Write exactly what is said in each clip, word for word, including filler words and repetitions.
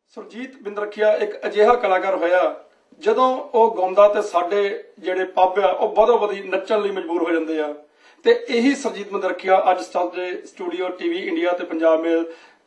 ਸੁਰਜੀਤ ਬਿੰਦਰਖੀਆ ਇੱਕ ਅਜਿਹਾ ਕਲਾਕਾਰ ਹੋਇਆ ਜਦੋਂ ਉਹ ਗਾਉਂਦਾ ਤੇ ਸਾਡੇ ਜਿਹੜੇ ਪੱਬ ਆ ਉਹ ਵਧੋ ਵਧੀ ਨੱਚਣ ਲਈ ਮਜਬੂਰ ਹੋ ਜਾਂਦੇ ਆ। ਤੇ ਇਹੀ ਸੁਰਜੀਤ ਬਿੰਦਰਖੀਆ ਅੱਜ ਸਾਡੇ ਸਟੂਡੀਓ ਟੀਵੀ ਇੰਡੀਆ ਤੇ ਪੰਜਾਬ ਮੇਲ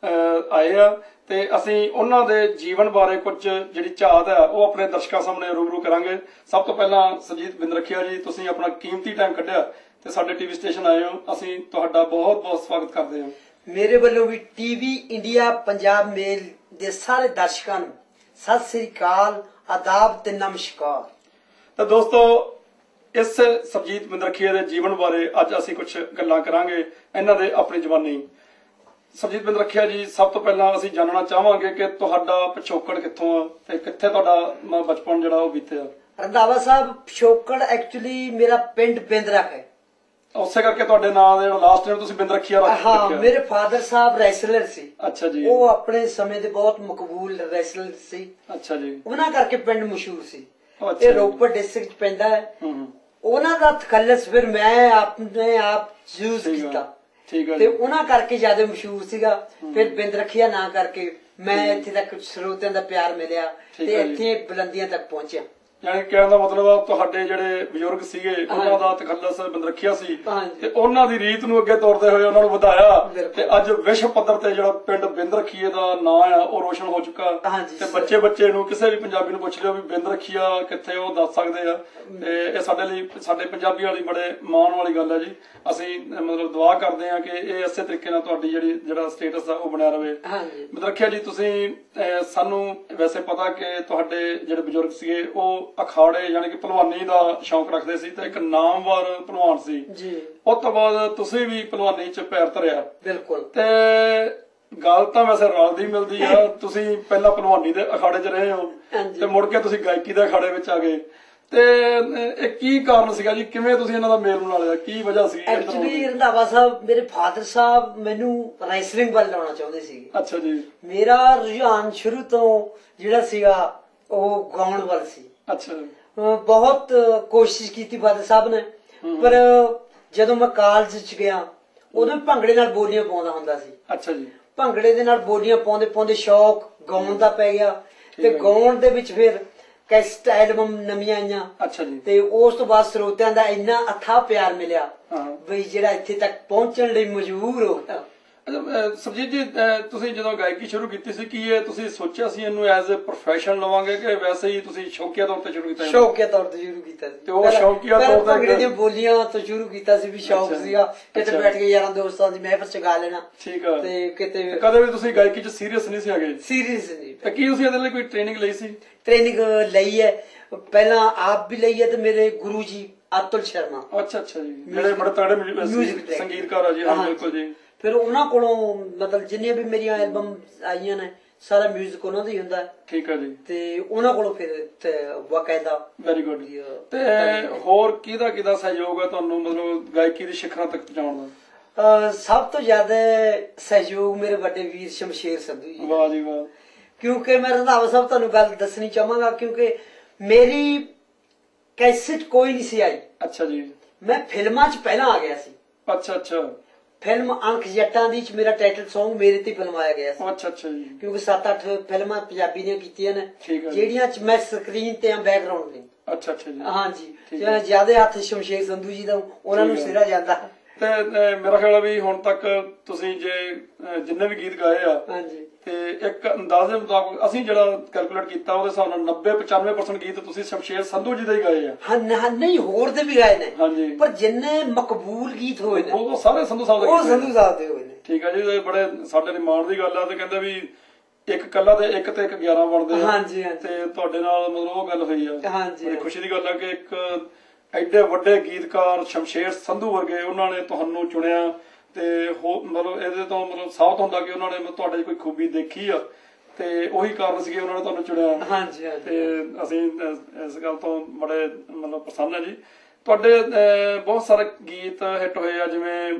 ਆਏ ਆ ਤੇ ਅਸੀਂ ਉਹਨਾਂ ਦੇ ਜੀਵਨ ਬਾਰੇ ਕੁਝ ਜਿਹੜੀ ਝਾਤ ਹੈ ਉਹ ਆਪਣੇ ਦਰਸ਼ਕਾਂ ਸਾਹਮਣੇ ਰੂਬਰੂ ਕਰਾਂਗੇ। ਸਭ ਤੋਂ ਪਹਿਲਾਂ ਸੁਰਜੀਤ ਬਿੰਦਰਖੀਆ ਜੀ, ਤੁਸੀਂ ਆਪਣਾ ਕੀਮਤੀ ਟਾਈਮ ਕੱਢਿਆ ਤੇ ਸਾਡੇ ਟੀਵੀ ਸਟੇਸ਼ਨ ਆਏ ਹੋ, ਅਸੀਂ ਤੁਹਾਡਾ ਬਹੁਤ ਬਹੁਤ ਸਵਾਗਤ ਕਰਦੇ ਹਾਂ। ਮੇਰੇ ਵੱਲੋਂ ਵੀ ਟੀਵੀ ਇੰਡੀਆ ਪੰਜਾਬ ਮੇਲ ਦੇ ਸਾਰੇ ਦਰਸ਼ਕਾਂ ਨੂੰ ਸਤਿ ਸ੍ਰੀ ਅਕਾਲ, ਆਦਾਬ ਤੇ ਨਮਸਕਾਰ। ਤਾਂ ਦੋਸਤੋ, ਇਸ ਸੁਰਜੀਤ ਬਿੰਦਰਖੀਆ ਦੇ ਜੀਵਨ ਬਾਰੇ ਅੱਜ ਅਸੀਂ ਕੁਝ ਗੱਲਾਂ ਕਰਾਂਗੇ, ਇਹਨਾਂ ਦੇ ਆਪਣੀ ਜਵਾਨੀ। ਸੁਰਜੀਤ ਬਿੰਦਰਖੀਆ ਜੀ, ਸਭ ਤੋਂ ਪਹਿਲਾਂ ਅਸੀਂ ਜਾਣਨਾ ਚਾਹਾਂਗੇ ਕਿ ਤੁਹਾਡਾ ਪਿਛੋਕੜ ਕਿੱਥੋਂ ਆ ਤੇ ਕਿੱਥੇ ਤੁਹਾਡਾ ਬਚਪਨ ਜਿਹੜਾ ਉਹ ਬੀਤਿਆ। ਰੰਧਾਵਾ ਸਾਹਿਬ, ਪਿਛੋਕੜ ਐਕਚੁਅਲੀ ਮੇਰਾ ਪਿੰਡ ਬਿੰਦਰਖ ਹੈ, ਉਸੇ ਕਰਕੇ ਤੁਹਾਡੇ ਨਾਂ ਦੇ ਲਾਸਟ ਨੇਮ ਤੁਸੀਂ ਬਿੰਦਰਖੀਆ ਰੱਖਿਆ। ਹਾਂ, ਮੇਰੇ ਫਾਦਰ ਸਾਹਿਬ ਰੈਸਲਰ ਸੀ। ਅੱਛਾ ਜੀ। ਉਹ ਆਪਣੇ ਸਮੇਂ ਦੇ ਬਹੁਤ ਮਕਬੂਲ ਰੈਸਲਰ ਸੀ। ਅੱਛਾ ਜੀ। ਉਹਨਾਂ ਕਰਕੇ ਪਿੰਡ ਮਸ਼ਹੂਰ ਸੀ। ਇਹ ਰੋਪੜ ਡਿਸਟ੍ਰਿਕਟ ਪੈਂਦਾ ਹੈ। ਉਹਨਾਂ ਦਾ ਤਖੱਲਸ ਫਿਰ ਮੈਂ ਆਪਣੇ ਆਪ ਯੂਜ਼ ਕੀਤਾ ਤੇ ਉਹਨਾਂ ਕਰਕੇ ਜਿਆਦਾ ਮਸ਼ਹੂਰ ਸੀਗਾ। ਫਿਰ ਬਿੰਦਰਖੀਆ ਨਾਂ ਕਰਕੇ ਮੈਂ ਇੱਥੇ ਤੱਕ ਸਰੋਤਿਆਂ ਦਾ ਪਿਆਰ ਮਿਲਿਆ ਤੇ ਇੱਥੇ ਬੁਲੰਦੀਆਂ ਤੱਕ ਪਹੁੰਚਿਆ। ਯਾਨੀ ਕਹਿਣ ਦਾ ਮਤਲਬ ਤੁਹਾਡੇ ਜਿਹੜੇ ਬਜ਼ੁਰਗ ਸੀਗੇ ਉਹਨਾਂ ਦਾ ਤਖੱਲਸ ਬਿੰਦਰਖੀਆ ਸੀ ਤੇ ਉਹਨਾਂ ਦੀ ਰੀਤ ਨੂੰ ਅੱਗੇ ਤੋਰਦੇ ਹੋਏ ਉਹਨਾਂ ਨੂੰ ਵਧਾਇਆ ਤੇ ਅੱਜ ਵਿਸ਼ਵ ਪੱਧਰ ਤੇ ਜਿਹੜਾ ਪਿੰਡ ਬਿੰਦਰਖੀਏ ਦਾ ਨਾਂ ਆ ਉਹ ਰੋਸ਼ਨ ਹੋ ਚੁੱਕਾ। ਤੇ ਬੱਚੇ ਬੱਚੇ ਨੂੰ ਕਿਸੇ ਵੀ ਪੰਜਾਬੀ ਨੂੰ ਪੁੱਛ ਲਿਓ ਵੀ ਬਿੰਦਰਖੀਆ ਕਿੱਥੇ, ਉਹ ਦੱਸ ਸਕਦੇ ਆ। ਤੇ ਇਹ ਸਾਡੇ ਲਈ, ਸਾਡੇ ਪੰਜਾਬੀਆਂ ਲਈ ਬੜੇ ਮਾਣ ਵਾਲੀ ਗੱਲ ਹੈ ਜੀ। ਅਸੀਂ ਮਤਲਬ ਦੁਆ ਕਰਦੇ ਹਾਂ ਕਿ ਇਹ ਇਸੇ ਤਰੀਕੇ ਨਾਲ ਤੁਹਾਡੀ ਜਿਹੜੀ ਜਿਹੜਾ ਸਟੇਟਸ ਆ ਉਹ ਬਣਿਆ ਰਹੇ। ਬਿੰਦਰਖੀਆ ਜੀ, ਤੁਸੀਂ ਸਾਨੂੰ ਵੈਸੇ ਪਤਾ ਕਿ ਤੁਹਾਡੇ ਜਿਹੜੇ ਬਜ਼ੁਰਗ ਸੀਗੇ ਉਹ ਅਖਾੜੇ ਯਾਨੀ ਕਿ ਭਲਵਾਨੀ ਦਾ ਸ਼ੌਂਕ ਰੱਖਦੇ ਸੀ ਤੇ ਇੱਕ ਨਾਮਵਰ ਭਲਵਾਨ ਸੀ ਜੀ। ਉਸ ਤੋਂ ਬਾਅਦ ਤੁਸੀਂ ਵੀ ਭਲਵਾਨੀ ਚ ਪੈਰ ਧਰਿਆ। ਬਿਲਕੁਲ। ਤੇ ਗੱਲ ਤਾਂ ਵੈਸੇ ਰਲਦੀ ਮਿਲਦੀ ਆ, ਤੁਸੀਂ ਪਹਿਲਾਂ ਭਲਵਾਨੀ ਦੇ ਅਖਾੜੇ ਚ ਰਹੇ ਹੋ ਤੇ ਮੁੜ ਕੇ ਤੁਸੀਂ ਗਾਇਕੀ ਦੇ ਅਖਾੜੇ ਵਿੱਚ ਆ ਗਏ। ਤੇ ਇਹ ਕੀ ਕਾਰਨ ਸੀਗਾ ਜੀ, ਕਿਵੇਂ ਤੁਸੀਂ ਇਹਨਾਂ ਦਾ ਮੇਲ ਬਣਾ ਲਿਆ, ਕੀ ਵਜ੍ਹਾ ਸੀ? ਐਕਚੁਅਲੀ ਰੰਧਾਵਾ ਸਾਹਿਬ, ਮੇਰੇ ਫਾਦਰ ਸਾਹਿਬ ਮੈਨੂੰ ਰੈਸਲਿੰਗ ਵੱਲ ਲਾਉਣਾ ਚਾਹੁੰਦੇ ਸੀ। ਅੱਛਾ ਜੀ। ਮੇਰਾ ਰੁਝਾਨ ਸ਼ੁਰੂ ਤੋਂ ਜਿਹੜਾ ਸੀਗਾ ਉਹ ਗਾਉਣ ਵੱਲ ਸੀ। ਅੱਛਾ। ਬਹੁਤ ਕੋਸ਼ਿਸ਼ ਕੀਤੀ ਫਾਦਰ ਸਾਹਿਬ ਨੇ, ਪਰ ਜਦੋਂ ਮੈਂ ਕਾਲਜ ਚ ਗਿਆ ਉਦੋਂ ਭੰਗੜੇ ਨਾਲ ਬੋਲੀਆਂ ਪਾਉਂਦਾ ਹੁੰਦਾ ਸੀ। ਅੱਛਾ ਜੀ। ਭੰਗੜੇ ਦੇ ਨਾਲ ਬੋਲੀਆਂ ਪਾਉਂਦੇ ਪਾਉਂਦੇ ਸ਼ੌਕ ਗਾਉਣ ਦਾ ਪੈ ਗਿਆ ਤੇ ਗਾਉਣ ਦੇ ਵਿੱਚ ਫਿਰ ਕੈਸਟ ਐਲਬਮ ਨਵੀਆਂ ਆਈਆਂ। ਅੱਛਾ ਜੀ। ਤੇ ਉਸ ਤੋਂ ਬਾਅਦ ਸਰੋਤਿਆਂ ਦਾ ਇੰਨਾ ਅਥਾਹ ਪਿਆਰ ਮਿਲਿਆ ਬਈ ਜਿਹੜਾ ਇੱਥੇ ਤੱਕ ਪਹੁੰਚਣ ਲਈ ਮਜਬੂਰ ਹੋ ਗਿਆ। ਸੁਰਜੀਤ ਜੀ, ਤੁਸੀਂ ਜਦੋਂ ਗਾਇਕੀ ਸ਼ੁਰੂ ਕੀਤੀ ਸੀ, ਕੀ ਇਹ ਤੁਸੀਂ ਸੋਚਿਆ ਸੀ ਇਹਨੂੰ ਐਜ਼ ਅ ਪ੍ਰੋਫੈਸ਼ਨ ਲਵਾਂਗੇ ਕਿ ਵੈਸੇ ਹੀ ਤੁਸੀਂ ਸ਼ੌਕੀਆ ਤੌਰ ਤੇ ਸ਼ੁਰੂ ਕੀਤਾ? ਸ਼ੌਕੀਆ ਤੌਰ ਤੇ ਸ਼ੁਰੂ ਕੀਤਾ ਸੀ। ਤੇ ਉਹ ਸ਼ੌਕੀਆ ਤੌਰ ਤੇ ਭੰਗੜੇ ਦੀਆਂ ਬੋਲੀਆਂ ਤੋਂ ਸ਼ੁਰੂ ਕੀਤਾ ਸੀ ਵੀ ਸ਼ੌਕ ਸੀਗਾ, ਕਿਤੇ ਬੈਠ ਕੇ ਯਾਰਾਂ ਦੋਸਤਾਂ ਦੀ ਮਹਿਫਲ ਚ ਗਾ ਲੈਣਾ। ਠੀਕ ਆ। ਤੇ ਕਿਤੇ ਕਦੇ ਵੀ ਤੁਸੀਂ ਗਾਇਕੀ ਚ ਸੀਰੀਅਸ ਨਹੀਂ ਸੀ ਹੈਗੇ? ਸੀਰੀਅਸ ਨਹੀਂ। ਤੇ ਕੀ ਤੁਸੀਂ ਇਹਦੇ ਲਈ ਕੋਈ ਟ੍ਰੇਨਿੰਗ ਲਈ ਸੀ? ਟ੍ਰੇਨਿੰਗ ਲਈ ਹੈ, ਪਹਿਲਾਂ ਆਪ ਵੀ ਲਈ ਹੈ ਤੇ ਮੇਰੇ ਗੁਰੂ ਜੀ ਅਤੁਲ ਸ਼ਰਮਾ। ਅੱਛਾ ਅੱਛਾ ਜੀ, ਜਿਹੜੇ ਬੜੇ ਤਗੜੇ ਸੰਗੀਤਕਾਰ ਆ ਜੀ। ਹਾਂ ਬਿਲਕੁਲ ਜੀ। ਫਿਰ ਉਹਨਾਂ ਕੋਲੋਂ ਮਤਲਬ ਜਿੰਨੀਆਂ ਵੀ ਮੇਰੀਆਂ ਐਲਬਮ ਆਈਆਂ ਨੇ ਸਾਰਾ ਮਿਊਜ਼ਿਕ ਉਹਨਾਂ ਦਾ ਹੀ ਹੁੰਦਾ। ਠੀਕ ਆ ਜੀ। ਤੇ ਉਹਨਾਂ ਕੋਲੋਂ ਫਿਰ ਵਾਕਾਇਦਾ। Very good. ਤੇ ਹੋਰ ਕਿਹਦਾ ਕਿਹਦਾ ਸਹਿਯੋਗ ਹੈ ਤੁਹਾਨੂੰ ਮਤਲਬ ਗਾਇਕੀ ਦੀ ਸਿਖਰਾਂ ਤੱਕ ਪਹੁੰਚਾਉਣ ਦਾ? ਸਭ ਤੋਂ ਜ਼ਿਆਦਾ ਸਹਿਯੋਗ ਮੇਰੇ ਵੱਡੇ ਵੀਰ ਸ਼ਮਸ਼ੇਰ ਸੰਧੂ ਜੀ। ਵਾਹ ਜੀ ਵਾਹ। ਕਿਉਂਕਿ ਮੈਂ ਰੰਧਾਵਾ ਸਾਹਿਬ ਤੁਹਾਨੂੰ ਗੱਲ ਦੱਸਣੀ ਚਾਹਾਂਗਾ, ਕਿਉਂਕਿ ਮੇਰੀ ਕੈਸੇਟ ਕੋਈ ਨਹੀਂ ਸੀ ਆਈ। ਅੱਛਾ ਜੀ। ਮੈਂ ਫਿਲਮਾਂ ਚ ਪਹਿਲਾਂ ਆ ਗਿਆ ਸੀ। ਅੱਛਾ ਅੱਛਾ। ਫਿਲਮ ਅੰਖ ਜੱਟਾਂ ਦੀ ਚ ਮੇਰਾ ਟਾਈਟਲ ਸੌਂਗ ਮੇਰੇ ਤੇ ਫਿਲਮਾਇਆ ਗਿਆ ਸੀ। ਅੱਛਾ ਅੱਛਾ ਜੀ। ਕਿਉਂਕਿ ਸੱਤ ਅੱਠ ਫਿਲਮਾਂ ਪੰਜਾਬੀ ਦੀਆਂ ਕੀਤੀਆਂ ਨੇ ਜਿਹੜੀਆਂ ਚ ਮੈਂ ਸਕਰੀਨ ਤੇ ਆ, ਬੈਕਗਰਾਉਂਡ ਨਹੀਂ। ਅੱਛਾ ਅੱਛਾ ਜੀ। ਹਾਂਜੀ। ਜਿਆਦਾ ਹੱਥ ਸ਼ਮਸ਼ੇਰ ਸੰਧੂ ਜੀ ਦਾ, ਉਹਨਾਂ ਨੂੰ ਸਿਰਾ ਜਾਂਦਾ। ਤੇ ਮੇਰਾ ਖਿਆਲ ਵੀ ਹੁਣ ਤੱਕ ਤੁਸੀਂ ਜੇ ਜਿੰਨੇ ਵੀ ਗੀਤ ਗਾਏ ਆ ਤੇ ਇੱਕ ਅੰਦਾਜ਼ੇ ਮੁਤਾਬਕ ਅਸੀਂ ਜਿਹੜਾ ਕੈਲਕੂਲੇਟ ਕੀਤਾ ਉਹਦੇ ਹਿਸਾਬ ਨਾਲ ਨੱਬੇ ਪਚਾਨਵੇਂ ਪਰਸੈਂਟ ਗੀਤ ਤੁਸੀਂ ਸ਼ਮਸ਼ੇਰ ਸੰਧੂ ਜੀ ਦੇ ਹੀ ਗਾਏ ਆ। ਹਾਂ ਨਹੀਂ, ਹੋਰ ਦੇ ਵੀ ਗਾਏ ਨੇ। ਹਾਂਜੀ। ਪਰ ਜਿੰਨੇ ਮਕਬੂਲ ਗੀਤ ਹੋਏ ਨੇ ਉਹ ਸਾਰੇ ਸੰਧੂ ਸਾਹਿਬ ਦੇ ਉਹ ਸੰਧੂ ਸਾਹਿਬ ਦੇ ਹੋਏ ਨੇ। ਠੀਕ ਆ ਜੀ। ਬੜੇ ਸਾਡੇ ਲਈ ਮਾਣ ਦੀ ਗੱਲ ਆ ਤੇ ਕਹਿੰਦੇ ਵੀ ਇੱਕ ਕੱਲਾ ਤੇ ਇੱਕ ਤੇ ਇੱਕ ਗਿਆਰਾਂ ਬਣਦੇ ਆ। ਹਾਂਜੀ। ਤੇ ਤੁਹਾਡੇ ਨਾਲ ਮਤਲਬ ਉਹ ਗੱਲ ਹੋਈ ਆ। ਹਾਂਜੀ। ਬੜੀ ਖੁਸ਼ੀ ਦੀ ਗੱਲ ਆ ਕਿ ਇੱਕ ਐਡੇ ਵੱਡੇ ਗੀਤਕਾਰ ਸ਼ਮਸ਼ੇਰ ਸੰਧੂ ਵਰਗੇ ਉਹਨਾਂ ਨੇ ਤੁਹਾਨੂੰ ਚੁਣਿਆ ਤੇ ਮਤਲਬ ਇਹਦੇ ਤੋਂ ਮਤਲਬ ਸਾਬਤ ਹੁੰਦਾ ਕਿ ਉਹਨਾਂ ਨੇ ਤੁਹਾਡੇ ਕੋਈ ਖੂਬੀ ਦੇਖੀ ਆ ਤੇ ਉਹੀ ਕਾਰਨ ਸੀਗੇ ਉਹਨਾਂ ਨੇ ਤੁਹਾਨੂੰ ਚੁਣਿਆ। ਹਾਂਜੀ। ਤੇ ਅਸੀਂ ਇਸ ਗੱਲ ਤੋਂ ਬੜੇ ਮਤਲਬ ਪ੍ਰਸੰਨ ਆ ਜੀ। ਤੁਹਾਡੇ ਬਹੁਤ ਸਾਰੇ ਗੀਤ ਹਿੱਟ ਹੋਏ ਆ, ਜਿਵੇਂ